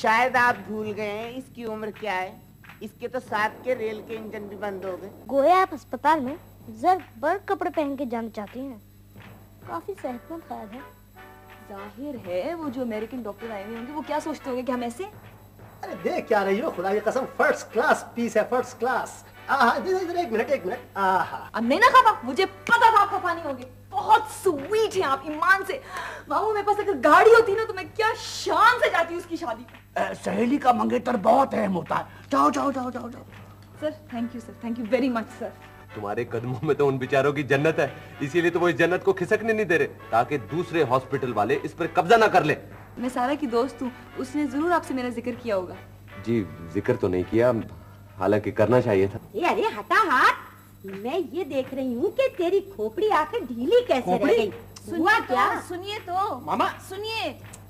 शायद आप भूल गए हैं इसकी उम्र क्या है। इसके तो 7 के रेल के इंजन भी बंद हो गए। गोया आप अस्पताल में जर बर्फ कपड़े पहन के जाना चाहती हैं। काफी सेहतमंद ख्याल है। जाहिर है वो जो अमेरिकन डॉक्टर आए हुए होंगे वो क्या सोचते होंगे कि हम ऐसे। अरे देख क्या रही हो, खुदा की कसम फर्स्ट क्लास पीस है, फर्स्ट क्लास। इधर एक मिनट। अब नहीं ना खापा, मुझे पता था आप खफा नहीं होंगे। बहुत स्वीट हैं आप, ईमान से। मामू मेरे पास अगर गाड़ी होती ना तो मैं क्या शान से जाती उसकी शादी। सहेली का मंगेतर बहुत अहम होता है। जाओ जाओ जाओ जाओ जाओ। Sir thank you very much sir. तुम्हारे कदमों में तो उन बेचारों की जन्नत है, इसीलिए तो वो इस जन्नत को खिसकने नहीं दे रहे, ताकि दूसरे हॉस्पिटल वाले इस पर कब्जा ना कर ले। मैं सारा की दोस्त हूँ, उसने जरूर आपसे मेरा जिक्र किया होगा। जी जिक्र तो नहीं किया, हालांकि करना चाहिए था। अरे हटा हाथ, मैं ये देख रही हूँ कि तेरी खोपड़ी आकर ढीली कैसे रह गई। सुनिए क्या? सुनिए तो मामा सुनिए।